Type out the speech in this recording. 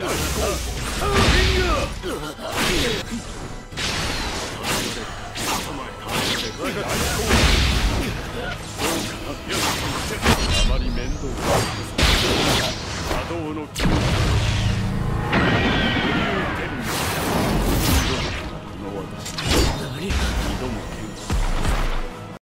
あまり面倒な波動の急